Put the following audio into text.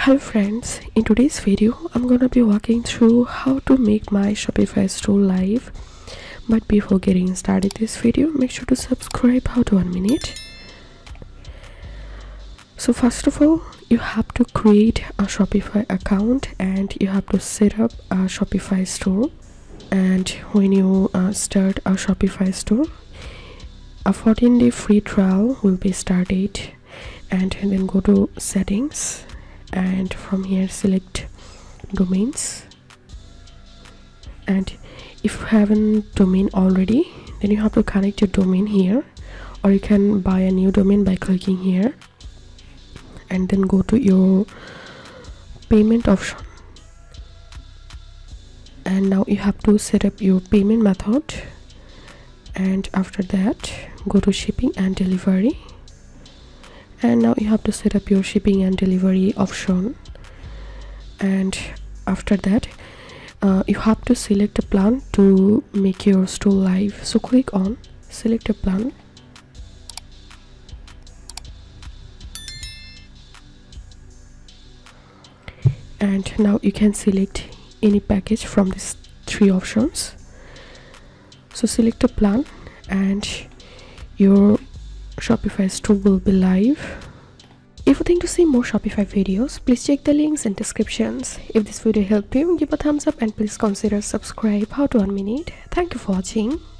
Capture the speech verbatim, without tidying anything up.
Hello friends, in today's video I'm gonna be walking through how to make my Shopify store live. But before getting started this video, make sure to subscribe. How to one minute. So first of all, you have to create a Shopify account and you have to set up a Shopify store. And when you uh, start a Shopify store, a fourteen day free trial will be started. And then go to settings, and from here select domains. And if you haven't domain already, then you have to connect your domain here, or you can buy a new domain by clicking here and then go to your payment option. And now you have to set up your payment method, and after that go to shipping and delivery. And now you have to set up your shipping and delivery option, and after that uh, you have to select a plan to make your store live. So click on select a plan, and now you can select any package from these three options. So select a plan and your Shopify store will be live. If you think to see more Shopify videos, please check the links in descriptions. If this video helped you, give a thumbs up and please consider subscribe. How to one minute. Thank you for watching.